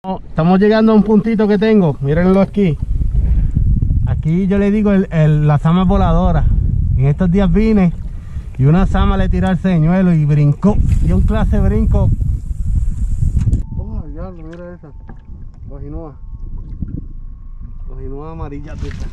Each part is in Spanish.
Estamos llegando a un puntito que tengo, mírenlo aquí. Aquí yo le digo la zama voladora. En estos días vine y una zama le tiró al señuelo y brincó. Dio un clase de brinco. Oh, diablo, mira esa. Cojinúa. Cojinúa amarilla tuta.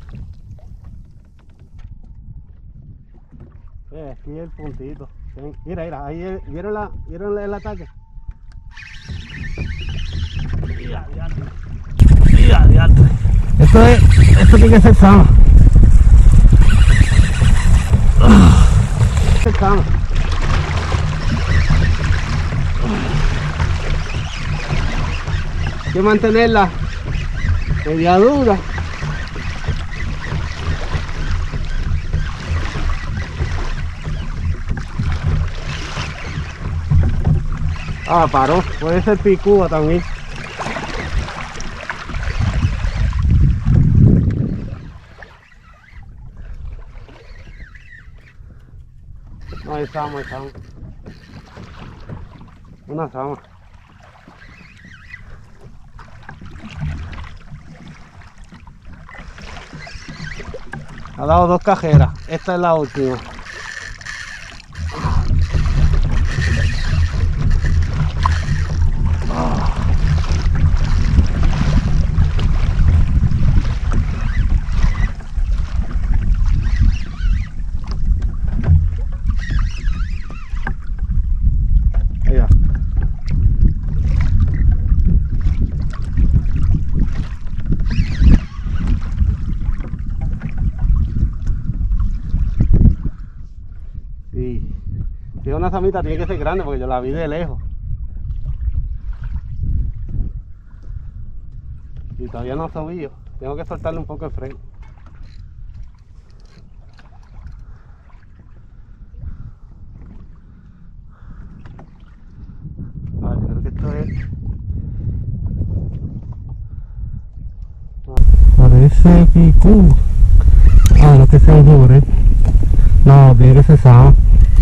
Aquí es el puntito. Mira, mira, ahí ¿vieron el ataque? Mira, diantre. Mira, diantre. Esto tiene que ser sama. Es sama. Hay que mantenerla media dura. Ah, paró. Puede ser picúa también. No, es sama, es sama. Una sama. Ha dado 2 cajeras. Esta es la última. Si es una samita tiene que ser grande porque yo la vi de lejos. Y todavía no ha subido. Tengo que soltarle un poco el freno. Vale, creo que esto es... Parece picú. Ah, no, que se enjure. No, tiene que ser sama.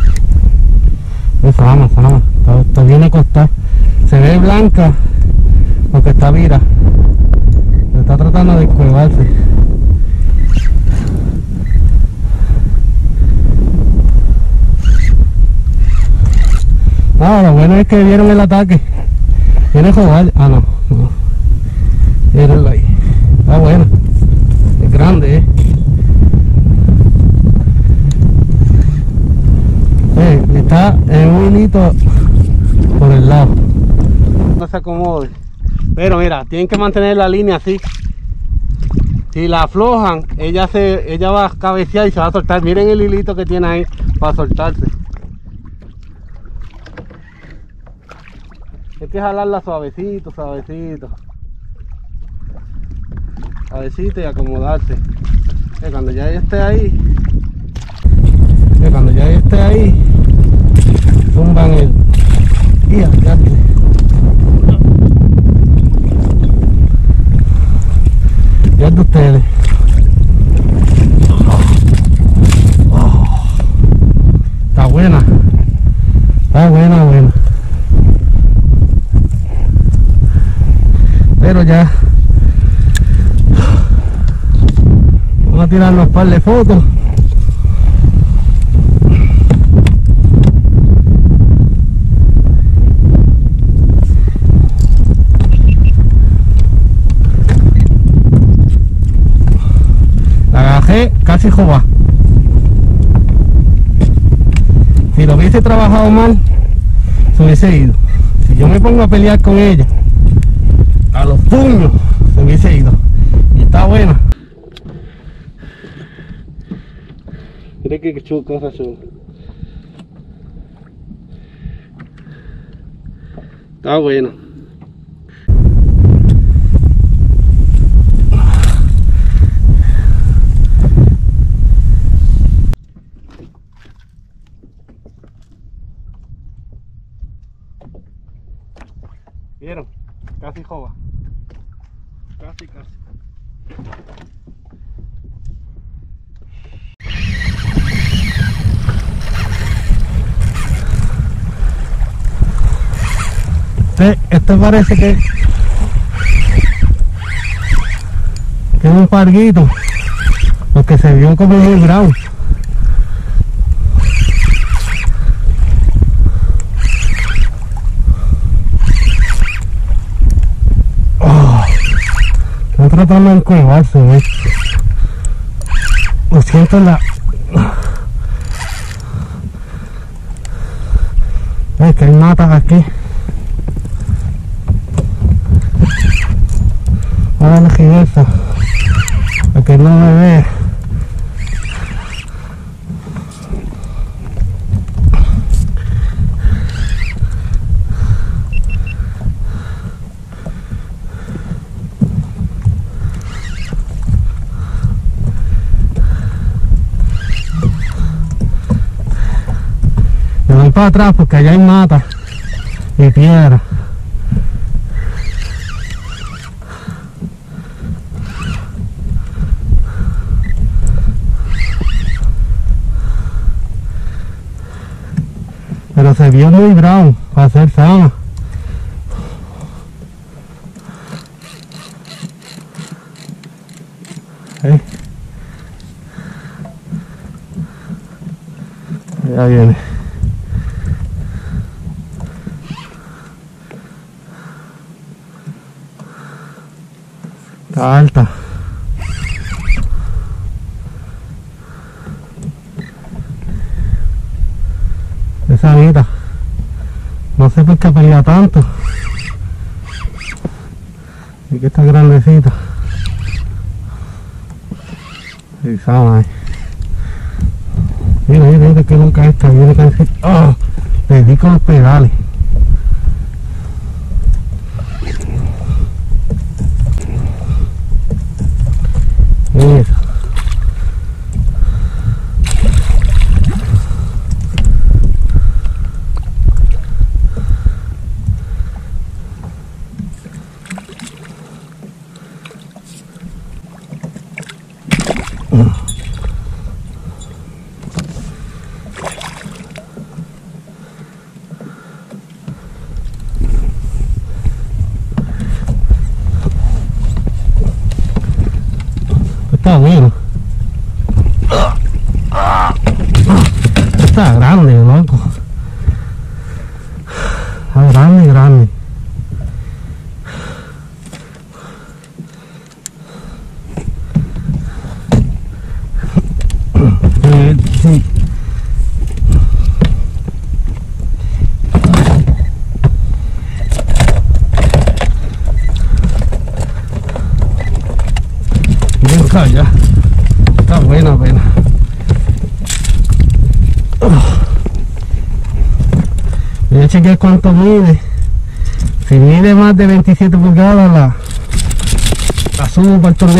Es sama. Está bien acostada. Se ve blanca, aunque está vira. Está tratando de cuevarse. No, lo bueno es que vieron el ataque. Viene a jugar. Ah, no. Mírenlo ahí. Está bueno. Es grande, Está en un hilito por el lado. No se acomode. Pero mira, tienen que mantener la línea así. Si la aflojan, ella va a cabecear y se va a soltar. Miren el hilito que tiene ahí para soltarse. Hay que jalarla suavecito, suavecito. Suavecito y acomodarse. Cuando ya esté ahí, zumban el... Ya es de ustedes. Está buena. Está buena. Pero ya vamos a tirarnos un par de fotos. Casi joba. Si lo hubiese trabajado mal, se hubiese ido. Si yo me pongo a pelear con ella a los puños, se hubiese ido. Y está buena. Mira que cosa chula. Está buena. ¿Vieron? Casi joba. Casi. Este parece que tiene un parguito, porque se vio como muy bravo. Estoy tratando de encuevarse, ¿ves? Lo siento en la... Es que hay matas aquí. Ahora la reversa, para que no me vea. Me voy para atrás porque allá hay mata y piedra. Pero se vio muy bravo para hacer sama. Ya viene. Está alta. Esa amita, no sé por qué pelea tanto, y que está grandecita. Y sabe, mira que nunca está, viene casi. ¡Oh! Le di con los pedales. Mira. Está bueno. Está grande, loco. Está grande. Sí. Bien calla. Está buena pena. Voy a chequear cuánto mide. Si mide más de 27 pulgadas la subo para el torneo.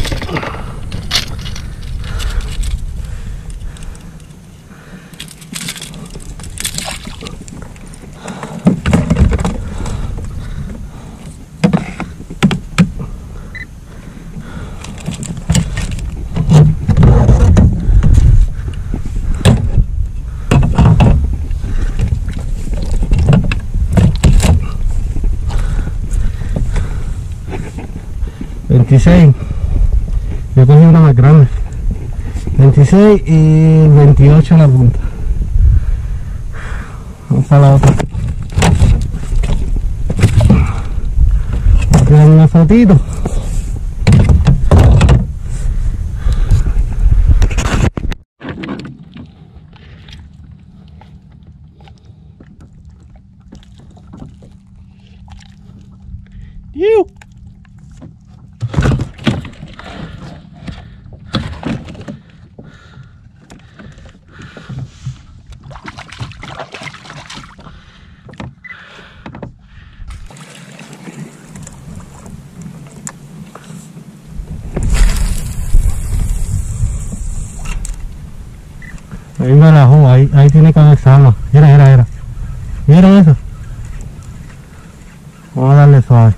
Yo cogí una más grande, 26 y 28 en la punta. Vamos para la otra. Aquí hay una fotito. Ahí me la dejó, ahí tiene que haber sama. Mira. ¿Vieron eso? Vamos a darle suave.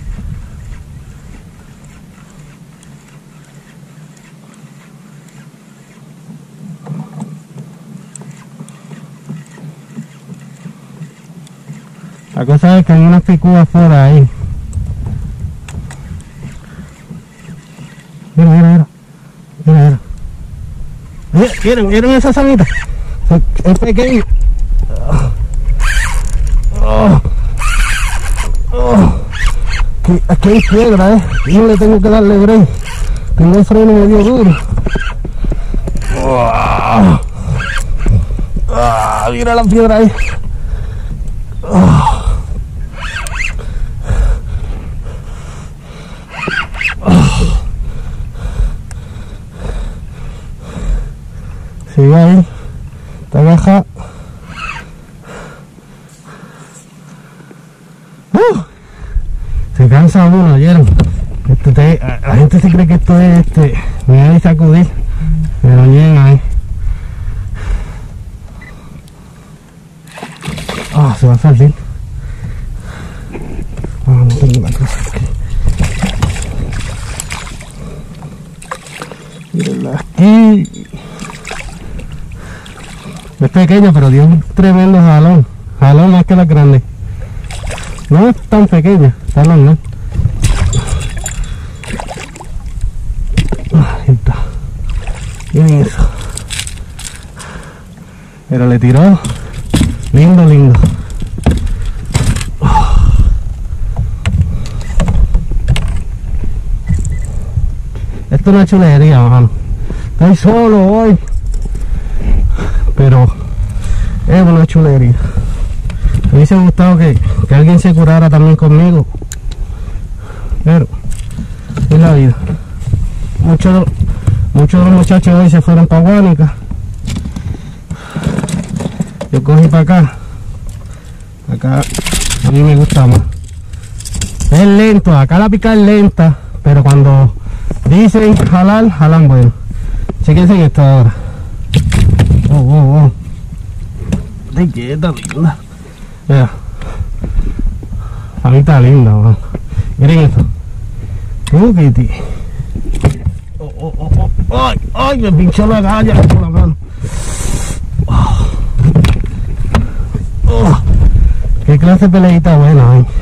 La cosa es que hay unas picudas por ahí. Mira. ¿Vieron esa samita? Es pequeño. Aquí hay piedra, no le tengo que darle break. Tengo el freno medio duro. Mira la piedra ahí. Sigue ahí. Está agajado. Se cansa uno, ¿oyeron? La gente se cree que esto es me voy a sacudir, pero llega ahí. Se va a salir. No tengo la cosa aquí. Mírenla aquí. Es pequeña, pero dio un tremendo jalón. Jalón más que la grande. No es tan pequeña, jalón, ¿no? Ahí está. Miren eso. Pero le tiró. Lindo. Esto es una chulería, mano. Estoy solo hoy, pero es una chulería. Me hubiese gustado que alguien se curara también conmigo, pero es la vida. Muchos de los muchachos hoy se fueron para Guánica. Yo cogí para acá. Acá a mí me gusta más. Es lento, acá la pica es lenta, pero cuando dicen jalar, jalan bueno. Chequense en esto ahora. De quieta, linda. Mira. A mí está linda, man. Miren esto. Kitty. Ay, me pinchó la galla con la mano. Qué clase de peleita buena,